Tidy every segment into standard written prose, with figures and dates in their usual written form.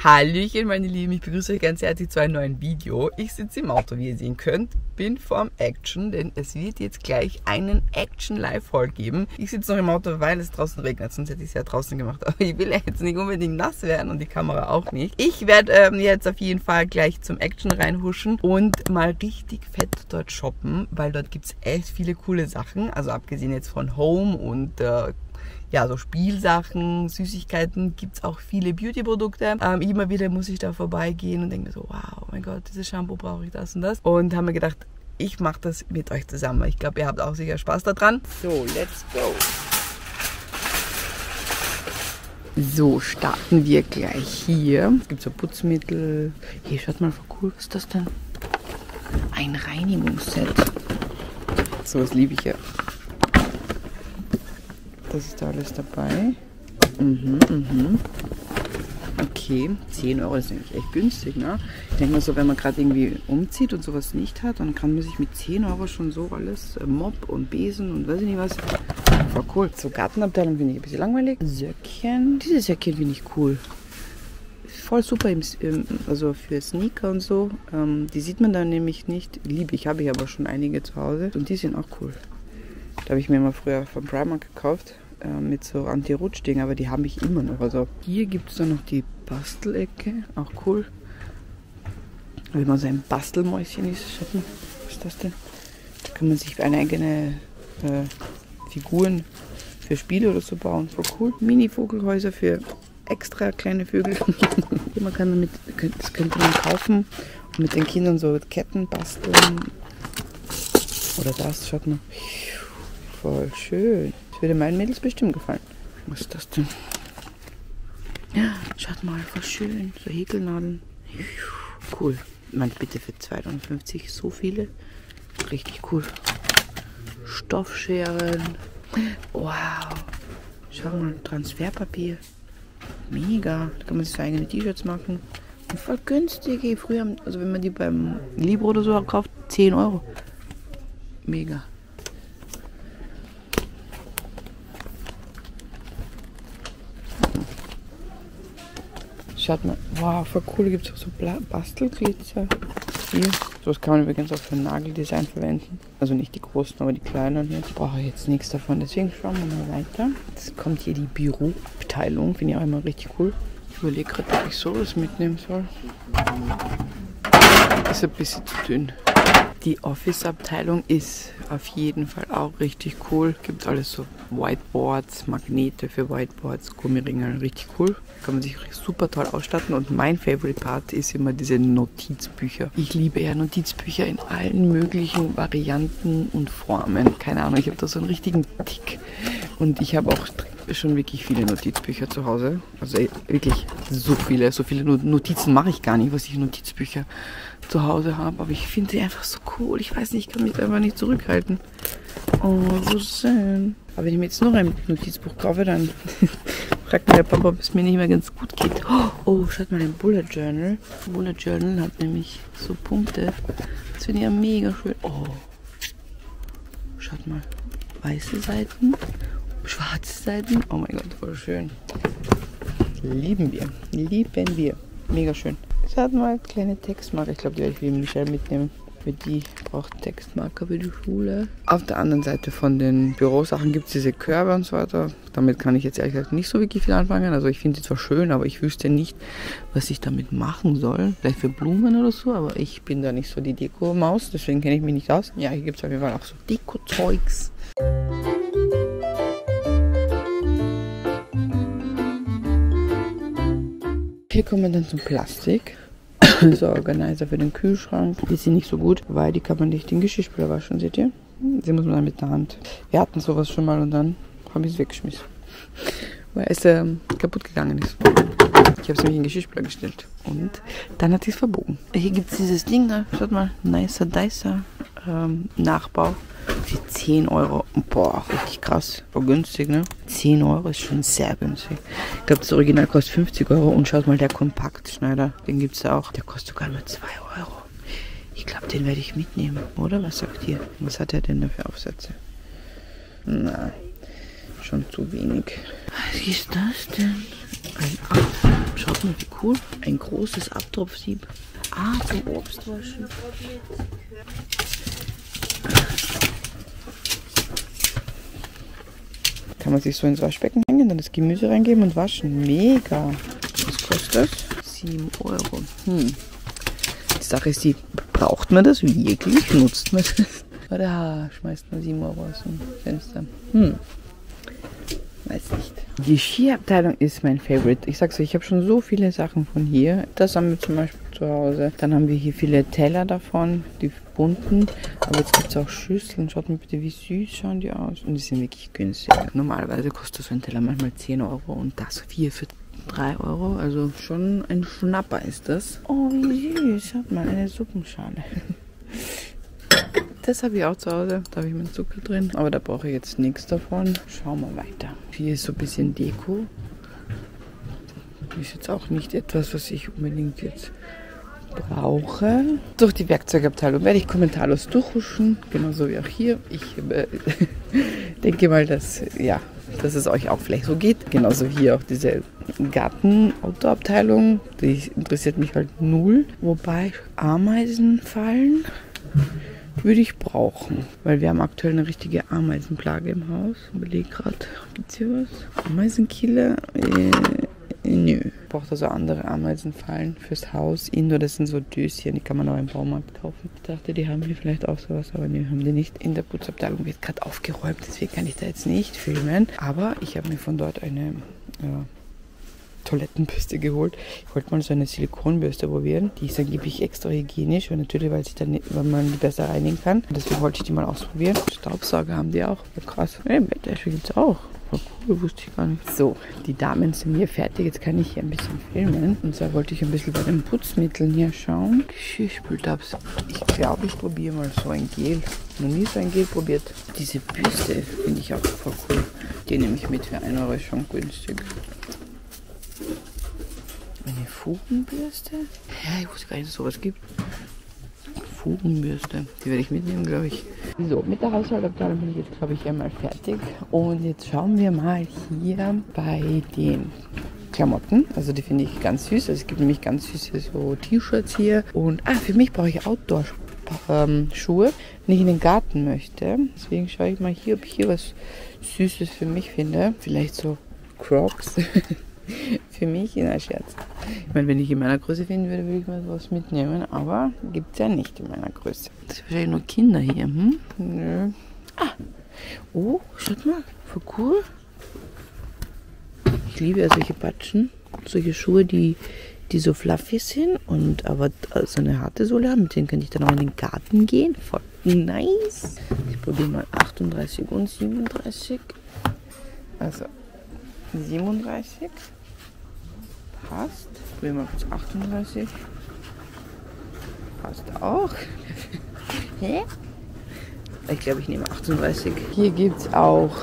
Hallöchen meine Lieben, ich begrüße euch ganz herzlich zu einem neuen Video. Ich sitze im Auto, wie ihr sehen könnt, bin vorm Action, denn es wird jetzt gleich einen Action Live-Haul geben. Ich sitze noch im Auto, weil es draußen regnet, sonst hätte ich es ja draußen gemacht. Aber ich will ja jetzt nicht unbedingt nass werden und die Kamera auch nicht. Ich werde jetzt auf jeden Fall gleich zum Action reinhuschen und mal richtig fett dort shoppen, weil dort gibt es echt viele coole Sachen. Also abgesehen jetzt von Home und ja, so Spielsachen, Süßigkeiten, gibt es auch viele Beauty-Produkte. Immer wieder muss ich da vorbeigehen und denke mir so, wow, oh mein Gott, dieses Shampoo brauche ich, das und das. Und haben mir gedacht, ich mache das mit euch zusammen. Ich glaube, ihr habt auch sicher Spaß daran. So, let's go. So, starten wir gleich hier. Es gibt so Putzmittel. Hier, schaut mal, voll cool, was ist das denn? Ein Reinigungsset. So was liebe ich ja. Das ist da alles dabei. Okay, 10 Euro ist eigentlich echt günstig, ne? Ich denke mal so, wenn man gerade irgendwie umzieht und sowas nicht hat, dann kann man sich mit 10 Euro schon so alles, Mop und Besen und weiß ich nicht was. Voll cool. So, Gartenabteilung finde ich ein bisschen langweilig. Söckchen. Diese Söckchen finde ich cool. Voll super, also für Sneaker und so. Die sieht man dann nämlich nicht. Liebe ich, habe ich aber schon einige zu Hause. Und die sind auch cool. Da habe ich mir mal früher von Primark gekauft. Mit so Anti-Rutsch-Ding, aber die habe ich immer noch. Also hier gibt es dann noch die Bastelecke, auch cool. Wenn man so ein Bastelmäuschen ist, schaut mal, was ist das denn? Da kann man sich eine eigene Figuren für Spiele oder so bauen, voll cool. Mini-Vogelhäuser für extra kleine Vögel. Man kann damit, das könnte man kaufen und mit den Kindern so Ketten basteln. Oder das, schaut mal. Voll schön. Das würde meinen Mädels bestimmt gefallen. Was ist das denn? Ja, schaut mal, voll schön. So Häkelnadeln. Cool. Man, bitte für 2,50 so viele. Richtig cool. Stoffscheren. Wow. Schau mal, Transferpapier. Mega. Da kann man sich so eigene T-Shirts machen. Und voll günstig. Ey. Früher, also wenn man die beim Libro oder so kauft, 10 Euro. Mega. Schaut mal, wow, voll cool, gibt es auch so Bastelglitzer. Hier, sowas kann man übrigens auch für ein Nageldesign verwenden. Also nicht die großen, aber die kleinen hier. Ich brauche jetzt nichts davon, deswegen schauen wir mal weiter. Jetzt kommt hier die Büroabteilung, finde ich auch immer richtig cool. Ich überlege gerade, ob ich sowas mitnehmen soll. Ist ein bisschen zu dünn. Die Office-Abteilung ist auf jeden Fall auch richtig cool. Gibt alles so Whiteboards, Magnete für Whiteboards, Gummiringe, richtig cool. Kann man sich super toll ausstatten. Und mein Favorite Part ist immer diese Notizbücher. Ich liebe ja Notizbücher in allen möglichen Varianten und Formen. Keine Ahnung, ich habe da so einen richtigen Tick. Und ich habe auch schon wirklich viele Notizbücher zu Hause. Also wirklich so viele. So viele Notizen mache ich gar nicht, was ich Notizbücher zu Hause habe. Aber ich finde sie einfach so cool. Ich weiß nicht, ich kann mich da einfach nicht zurückhalten. Oh, so schön. Aber wenn ich mir jetzt noch ein Notizbuch kaufe, dann fragt mir der Papa, ob es mir nicht mehr ganz gut geht. Oh, schaut mal, ein Bullet Journal. Bullet Journal hat nämlich so Punkte. Das finde ich ja mega schön. Oh, schaut mal. Weiße Seiten, schwarze Seiten. Oh mein Gott, voll schön. Lieben wir. Lieben wir. Mega schön. Schaut mal, kleine Textmarker. Ich glaube, die werde ich wie Michelle mitnehmen. Für die braucht Textmarker für die Schule. Auf der anderen Seite von den Bürosachen gibt es diese Körbe und so weiter. Damit kann ich jetzt ehrlich gesagt nicht so wirklich viel anfangen. Also ich finde sie zwar schön, aber ich wüsste nicht, was ich damit machen soll. Vielleicht für Blumen oder so, aber ich bin da nicht so die Deko-Maus. Deswegen kenne ich mich nicht aus. Ja, hier gibt es auf jeden Fall auch so Deko-Zeugs. Hier kommen wir dann zum Plastik. So Organizer für den Kühlschrank. Die sind nicht so gut, weil die kann man nicht den Geschirrspüler waschen, seht ihr? Die muss man dann mit der Hand. Wir hatten sowas schon mal und dann habe ich es weggeschmissen. Weil es kaputt gegangen ist. Ich habe es nämlich in den Geschirrspüler gestellt. Und dann hat sie es verbogen. Hier gibt es dieses Ding da. Schaut mal. Nicer Dicer. Nachbau. Für 10 Euro. Boah, richtig krass. War günstig, ne? 10 Euro ist schon sehr günstig. Ich glaube, das Original kostet 50 Euro. Und schaut mal, der Kompaktschneider, den gibt es auch. Der kostet sogar nur 2 Euro. Ich glaube, den werde ich mitnehmen, oder? Was sagt ihr? Was hat er denn da für Aufsätze? Na, schon zu wenig. Was ist das denn? Ein Schaut mal, wie cool. Ein großes Abtropfsieb. Ah, zum Obstwaschen. Kann man sich so ins Waschbecken hängen, dann das Gemüse reingeben und waschen. Mega. Was kostet das? 7 Euro. Die Sache ist die, braucht man das wirklich? Nutzt man das? Oder schmeißt man 7 Euro aus dem Fenster? Weiß nicht. Die Skiabteilung ist mein Favorite. Ich sag's euch, ich habe schon so viele Sachen von hier. Das haben wir zum Beispiel zu Hause. Dann haben wir hier viele Teller davon, die bunten. Aber jetzt gibt es auch Schüsseln. Schaut mal bitte, wie süß schauen die aus. Und die sind wirklich günstig. Normalerweise kostet so ein Teller manchmal 10 Euro und das hier für 3 Euro. Also schon ein Schnapper ist das. Oh, wie süß. Schaut mal, eine Suppenschale. Das habe ich auch zu Hause. Da habe ich meinen Zucker drin. Aber da brauche ich jetzt nichts davon. Schauen wir weiter. Hier ist so ein bisschen Deko. Ist jetzt auch nicht etwas, was ich unbedingt jetzt brauche. Durch die Werkzeugabteilung werde ich kommentarlos durchhuschen. Genauso wie auch hier. Ich denke mal, dass es euch auch vielleicht so geht. Genauso hier auch diese Garten-Outdoor-Abteilung. Die interessiert mich halt null. Wobei Ameisenfallen würde ich brauchen, weil wir haben aktuell eine richtige Ameisenplage im Haus. Ich überlege gerade, gibt es hier was? Ameisenkiller? Nö. Ich brauche also andere Ameisenfallen fürs Haus. Indoor, das sind so Döschen, die kann man auch im Baumarkt kaufen. Ich dachte, die haben hier vielleicht auch sowas, aber nö, haben die nicht. In der Putzabteilung wird gerade aufgeräumt, deswegen kann ich da jetzt nicht filmen. Aber ich habe mir von dort eine Toilettenbürste geholt. Ich wollte mal so eine Silikonbürste probieren. Die ist angeblich extra hygienisch und natürlich, weil man die besser reinigen kann. Und deswegen wollte ich die mal ausprobieren. Staubsauger haben die auch. Ja, krass. Bettwäsche gibt es auch. Voll cool, wusste ich gar nicht. So, die Damen sind hier fertig. Jetzt kann ich hier ein bisschen filmen. Und zwar wollte ich ein bisschen bei den Putzmitteln hier schauen. Geschirrspültabs. Ich glaube, ich probiere mal so ein Gel. Noch nie so ein Gel probiert. Diese Bürste finde ich auch voll cool. Die nehme ich mit für 1 Euro, ist schon günstig. Eine Fugenbürste? Ja, ich wusste gar nicht, dass es sowas gibt. Fugenbürste. Die werde ich mitnehmen, glaube ich. So, mit der Haushaltsabteilung bin ich jetzt, glaube ich, einmal fertig. Und jetzt schauen wir mal hier bei den Klamotten. Also die finde ich ganz süß. Also es gibt nämlich ganz süße so T-Shirts hier. Und für mich brauche ich Outdoor-Schuhe, wenn ich in den Garten möchte. Deswegen schaue ich mal hier, ob ich hier was Süßes für mich finde. Vielleicht so Crocs. Für mich in der Scherz. Ich meine, wenn ich in meiner Größe finden würde, würde ich mal was mitnehmen, aber gibt es ja nicht in meiner Größe. Das sind wahrscheinlich nur Kinder hier, Nö. Oh, schaut mal, voll cool. Ich liebe ja solche Patschen, solche Schuhe, die so fluffy sind und aber so eine harte Sohle haben. Mit denen könnte ich dann auch in den Garten gehen. Voll nice. Ich probiere mal 38 und 37. Also 37. Passt. Probieren wir kurz 38. Passt auch. Hä? Ich glaube, ich nehme 38. Hier gibt es auch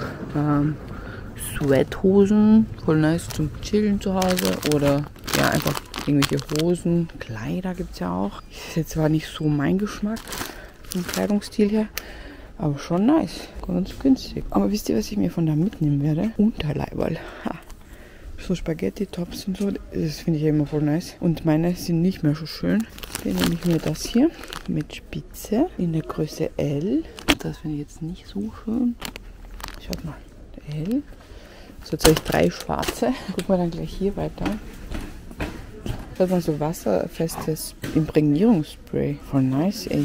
Sweathosen. Voll nice zum Chillen zu Hause. Oder ja, einfach irgendwelche Hosen. Kleider gibt es ja auch. Ist jetzt zwar nicht so mein Geschmack vom Kleidungsstil her. Aber schon nice. Ganz günstig. Aber wisst ihr, was ich mir von da mitnehmen werde? Unterleiberl. So Spaghetti-Tops und so. Das finde ich ja immer voll nice. Und meine sind nicht mehr so schön. Dann nehme ich mir das hier mit Spitze in der Größe L. Das finde ich jetzt nicht so schön. Schaut mal. L. So, jetzt habe ich 3 schwarze. Gucken wir dann gleich hier weiter. Da hat man so wasserfestes Imprägnierungsspray. Voll nice, ey.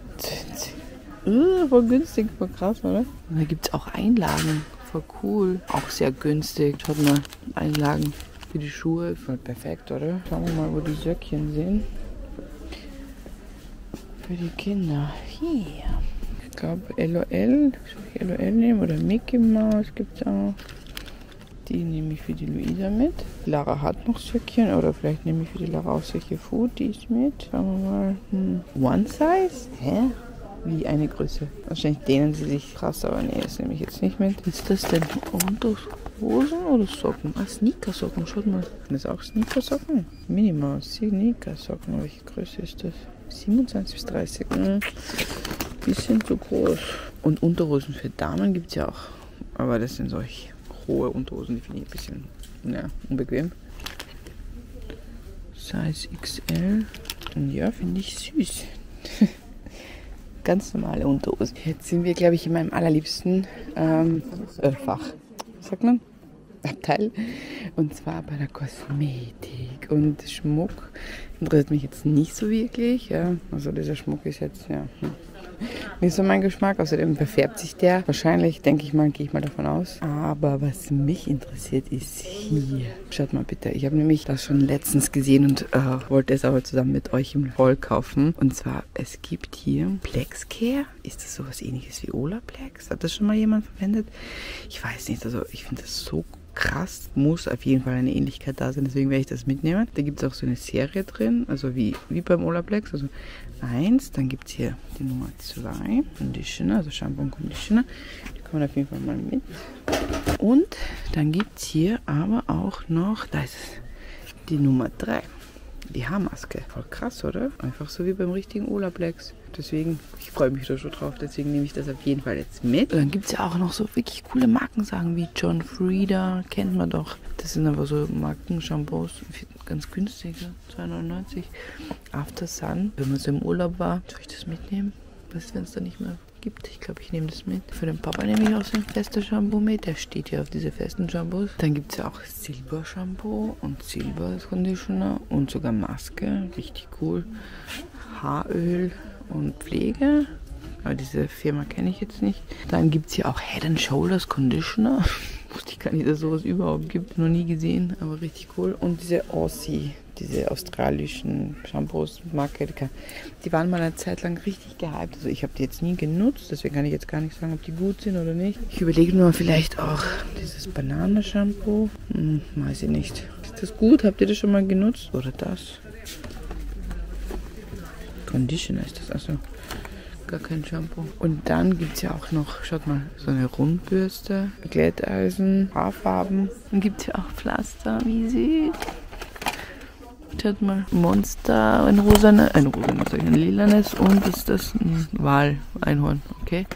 Voll günstig, voll krass, oder? Und da gibt es auch Einlagen, voll cool. Auch sehr günstig. Schaut mal, Einlagen für die Schuhe, voll perfekt, oder? Schauen wir mal, wo die Söckchen sind. Für die Kinder. Hier. Ich glaube LOL. Soll ich LOL nehmen oder Mickey Mouse gibt es auch. Die nehme ich für die Luisa mit. Lara hat noch Söckchen oder vielleicht nehme ich für die Lara auch solche Foodies mit. Schauen wir mal. One Size? Hä? Wie eine Größe. Wahrscheinlich dehnen sie sich krass, aber nee, das nehme ich jetzt nicht mit. Was ist das denn? Unterhosen oder Socken? Sneakersocken, schaut mal. Sind das auch Sneakersocken? Minimal Sneakersocken. Welche Größe ist das? 27 bis 30. Bisschen zu groß. Und Unterhosen für Damen gibt es ja auch. Aber das sind solche hohe Unterhosen, die finde ich ein bisschen unbequem. Size XL. Und ja, finde ich süß. Ganz normale Unterhose. Jetzt sind wir, glaube ich, in meinem allerliebsten Fach. Was sagt man? Abteil. Und zwar bei der Kosmetik. Und Schmuck interessiert mich jetzt nicht so wirklich. Ja. Also dieser Schmuck ist jetzt nicht so mein Geschmack. Außerdem verfärbt sich der. Wahrscheinlich, denke ich mal, gehe ich mal davon aus. Aber was mich interessiert, ist hier. Schaut mal bitte. Ich habe nämlich das schon letztens gesehen und wollte es aber zusammen mit euch im Haul kaufen. Und zwar, es gibt hier Plexcare. Ist das sowas ähnliches wie Olaplex? Hat das schon mal jemand verwendet? Ich weiß nicht. Also ich finde das so krass, muss auf jeden Fall eine Ähnlichkeit da sein, deswegen werde ich das mitnehmen. Da gibt es auch so eine Serie drin, also wie beim Olaplex, also 1, dann gibt es hier die Nummer 2, Conditioner, also Shampoo und Conditioner, die kommen auf jeden Fall mal mit. Und dann gibt es hier aber auch noch, da ist es, die Nummer 3, die Haarmaske. Voll krass, oder? Einfach so wie beim richtigen Olaplex. Deswegen, ich freue mich da schon drauf, deswegen nehme ich das auf jeden Fall jetzt mit. Und dann gibt es ja auch noch so wirklich coole Markensachen wie John Frieda, kennt man doch. Das sind aber so Markenshampoos, ganz günstig, 2,99 €. After Sun, wenn man so im Urlaub war, soll ich das mitnehmen? Was, wenn es da nicht mehr gibt? Ich glaube, ich nehme das mit. Für den Papa nehme ich auch so ein fester Shampoo mit. Der steht ja auf diese festen Shampoos. Dann gibt es ja auch Silber Shampoo und Silber Conditioner und sogar Maske. Richtig cool. Haaröl und Pflege. Aber diese Firma kenne ich jetzt nicht. Dann gibt es hier auch Head & Shoulders Conditioner. Wusste ich gar nicht, dass es sowas überhaupt gibt. Noch nie gesehen, aber richtig cool. Und diese Aussie, diese australischen Shampoos, Marke, die waren mal eine Zeit lang richtig gehypt. Also ich habe die jetzt nie genutzt, deswegen kann ich jetzt gar nicht sagen, ob die gut sind oder nicht. Ich überlege nur vielleicht auch dieses Bananenshampoo. Weiß ich nicht. Ist das gut? Habt ihr das schon mal genutzt? Oder das? Conditioner ist das, also gar kein Shampoo. Und dann gibt es ja auch noch, schaut mal, so eine Rundbürste, Glätteisen, Haarfarben. Dann gibt es ja auch Pflaster, wie süß. Schaut mal, Monster, ein rosanes, ein lilanes und ist das ein Wal-Einhorn, okay.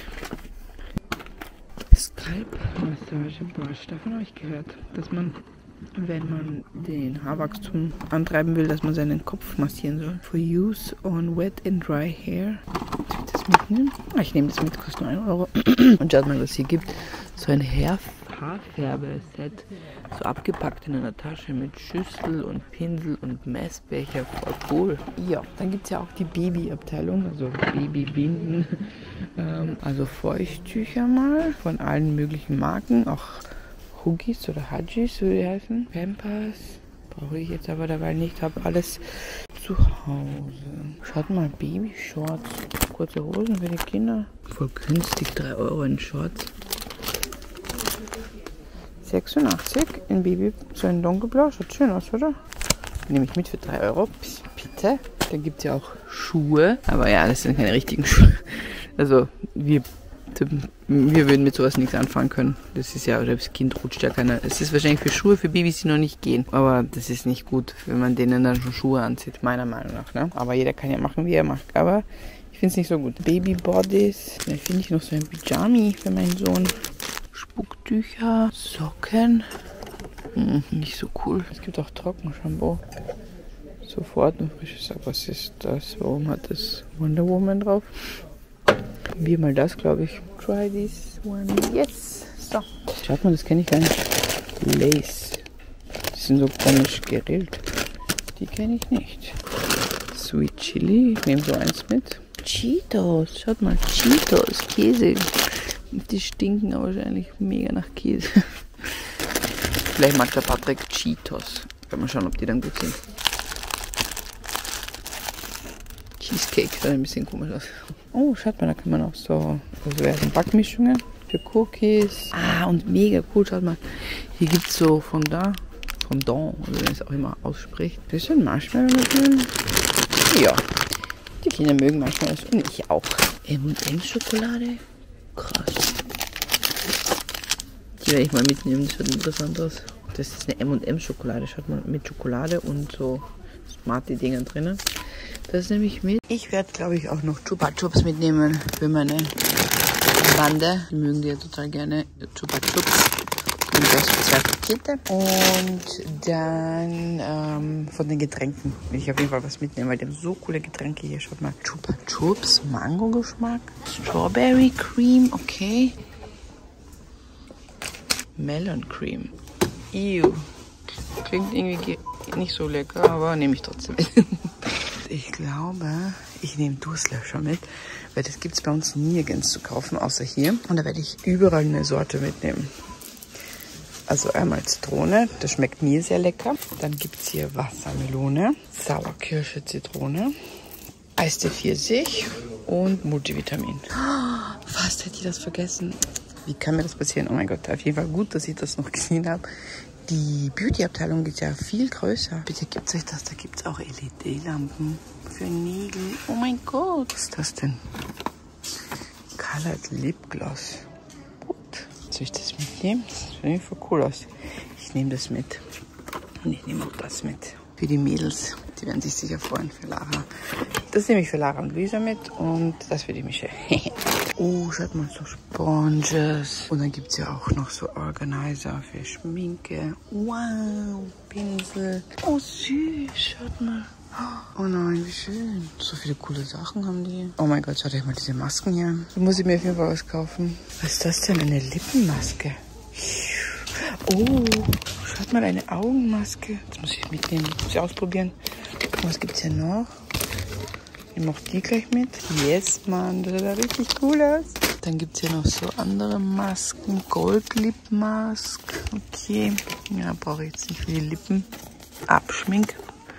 Scalp Massage Brush, davon habe ich gehört, dass man, wenn man den Haarwachstum antreiben will, dass man seinen Kopf massieren soll. For use on wet and dry hair. Soll ich das mitnehmen? Ich nehme das mit, kostet nur 1 €. Und schaut mal, was es hier gibt. So ein Haarfärbe-Set. So abgepackt in einer Tasche mit Schüssel und Pinsel und Messbecher. Voll cool. Ja, dann gibt es ja auch die Babyabteilung, also Babybinden. Also Feuchttücher mal von allen möglichen Marken. Auch Huggies oder Huggies, würde die heißen. Pampers brauche ich jetzt aber dabei nicht. Habe alles zu Hause. Schaut mal, Baby-Shorts. Kurze Hosen für die Kinder. Voll günstig, 3 € in Shorts. 86 in Baby, so in dunkelblau. Schaut schön aus, oder? Nehme ich mit für 3 €. Bitte. Dann gibt es ja auch Schuhe. Aber ja, das sind keine richtigen Schuhe. Also wir würden mit sowas nichts anfangen können. Das ist ja, oder das Kind rutscht ja keiner. Es ist wahrscheinlich für Schuhe, für Babys, die noch nicht gehen. Aber das ist nicht gut, wenn man denen dann schon Schuhe anzieht, meiner Meinung nach. Ne? Aber jeder kann ja machen, wie er macht. Aber ich finde es nicht so gut. Baby-Bodies. Da finde ich noch so ein Pyjami für meinen Sohn. Spucktücher, Socken. Nicht so cool. Es gibt auch Trockenshampoo. Sofort ein frisches. Was ist das? Warum hat das Wonder Woman drauf? Probier mal das, glaube ich. Try this one. Yes! So. Schaut mal, das kenne ich gar nicht. Lace. Die sind so komisch gerillt. Die kenne ich nicht. Sweet Chili. Ich nehme so eins mit. Cheetos. Schaut mal, Cheetos. Käse. Die stinken aber wahrscheinlich mega nach Käse. Vielleicht mag der Patrick Cheetos. Kann mal schauen, ob die dann gut sind. Cheesecake sieht ein bisschen komisch aus. Oh, schaut mal, da kann man auch so werden Backmischungen für Cookies. Und mega cool, schaut mal. Hier gibt es so Fondant, oder wie man es auch immer ausspricht. Das ist ein Marshmallow mit drin. Ja, die Kinder mögen Marshmallows und ich auch. M&M-Schokolade? Krass. Die werde ich mal mitnehmen, das schaut interessant aus. Das ist eine M&M-Schokolade, schaut mal, mit Schokolade und so Smarty-Dinger drinnen. Das nehme ich mit. Ich werde, glaube ich, auch noch Chupa Chups mitnehmen für meine Bande. Die mögen die ja total gerne, Chupa Chups. Und das für 2 Pakete. Und dann von den Getränken will ich auf jeden Fall was mitnehmen, weil die haben so coole Getränke hier. Schaut mal, Chupa Chups, Mango-Geschmack, Strawberry Cream, okay. Melon Cream. Ew. Klingt irgendwie nicht so lecker, aber nehme ich trotzdem mit. Ich glaube, ich nehme Durstlöscher mit, weil das gibt es bei uns nirgends zu kaufen, außer hier. Und da werde ich überall eine Sorte mitnehmen. Also einmal Zitrone, das schmeckt mir sehr lecker. Dann gibt es hier Wassermelone, Sauerkirsche, Zitrone, Eistee Pfirsich und Multivitamin. Fast hätte ich das vergessen. Wie kann mir das passieren? Oh mein Gott, auf jeden Fall gut, dass ich das noch gesehen habe. Die Beauty-Abteilung ist ja viel größer. Bitte gebt euch das, da gibt es auch LED-Lampen für Nägel. Oh mein Gott, was ist das denn? Colored Lip Gloss. Gut, soll ich das mitnehmen? Das sieht voll cool aus. Ich nehme das mit. Und ich nehme auch das mit. Für die Mädels, die werden sich sicher freuen für Lara. Das nehme ich für Lara und Luisa mit und das für die Michelle. Oh, schaut mal, so Sponges. Und dann gibt es ja auch noch so Organizer für Schminke. Wow, Pinsel. Oh, süß, schaut mal. Oh nein, wie schön. So viele coole Sachen haben die. Oh mein Gott, schaut euch mal diese Masken hier an. Da muss ich mir auf jeden Fall was kaufen. Was ist das denn? Eine Lippenmaske. Oh, schaut mal, eine Augenmaske. Das muss ich mitnehmen. Muss ich ausprobieren. Was gibt es hier noch? Ich mache die gleich mit. Yes, Mann, das sieht ja richtig cool aus. Dann gibt es hier noch so andere Masken. Gold Lip Mask. Okay. Ja, brauche ich jetzt nicht für die Lippen. Abschmink.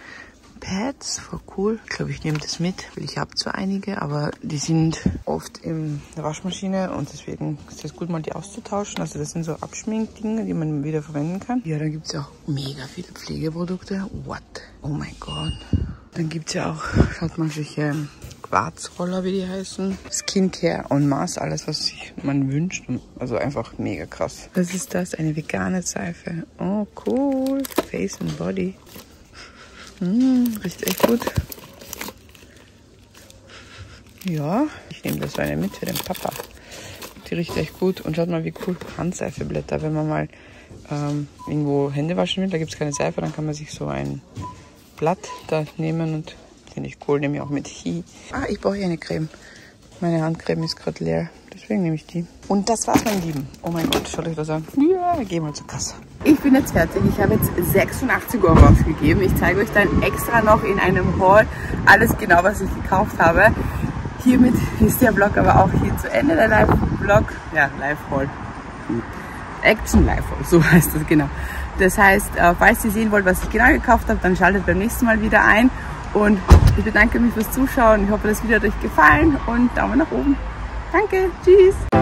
Pads, voll cool. Ich glaube, ich nehme das mit, weil ich habe zwar einige, aber die sind oft in der Waschmaschine und deswegen ist es gut, mal die auszutauschen. Also das sind so Abschminkdinge, die man wieder verwenden kann. Ja, dann gibt es ja auch mega viele Pflegeprodukte. What? Oh mein Gott. Dann gibt es ja auch, schaut mal, solche Quarzroller, wie die heißen. Skincare en masse, alles, was sich man wünscht. Also einfach mega krass. Was ist das? Eine vegane Seife. Oh, cool. Face and Body. Riecht echt gut. Ja, ich nehme das so eine mit für den Papa. Die riecht echt gut. Und schaut mal, wie cool Handseifeblätter. Wenn man mal irgendwo Hände waschen will, da gibt es keine Seife, dann kann man sich so ein Blatt da nehmen und finde ich cool, nehme ich auch mit. Ah, ich brauche hier eine Creme. Meine Handcreme ist gerade leer, deswegen nehme ich die. Und das war's, meine Lieben. Oh mein Gott, schaut euch das an. Ja, wir gehen mal zur Kasse. Ich bin jetzt fertig. Ich habe jetzt 86 € ausgegeben. Ich zeige euch dann extra noch in einem Haul alles genau, was ich gekauft habe. Hiermit ist der Vlog aber auch hier zu Ende, der Live-Vlog. Ja, Live-Haul. Action-Live-Haul, so heißt das genau. Das heißt, falls ihr sehen wollt, was ich genau gekauft habe, dann schaltet beim nächsten Mal wieder ein. Und ich bedanke mich fürs Zuschauen. Ich hoffe, das Video hat euch gefallen und Daumen nach oben. Danke, tschüss.